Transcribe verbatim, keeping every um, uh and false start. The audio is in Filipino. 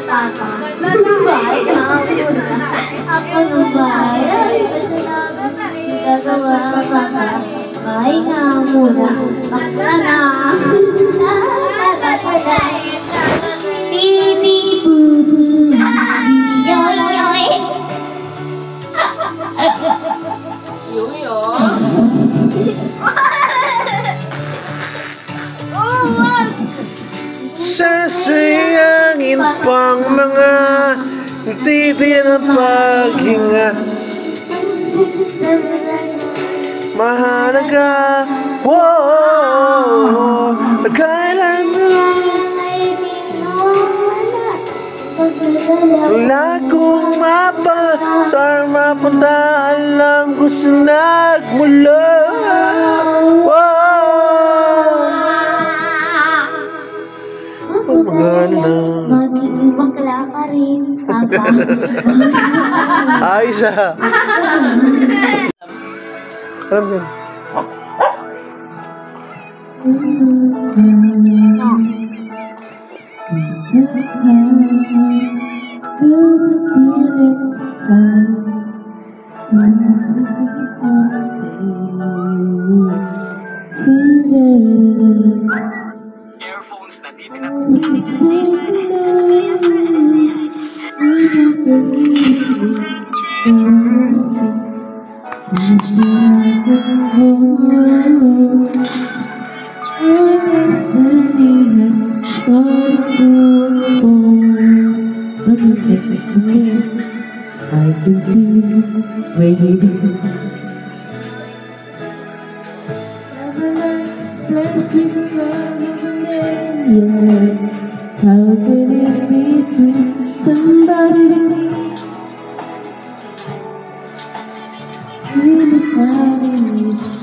tata. Bahay na muna. Ako ng bahay. Gagawa ka ka. Bahay na muna. Bakla na. Bibi bubu. Yoy yoy. Yoyo. Sasayangin pang mga titi na paghinga. Mahalaga, wow, kailan wala kong mapa, saan mapunta, alam ko sa nagmula. Wow, pag magano na magiging bakla ka rin, Papa. ayos ah. Alam yan. Earphones na di pinap... I can feel radiating. Blessing love of a million. How can it be true? Somebody to me. In the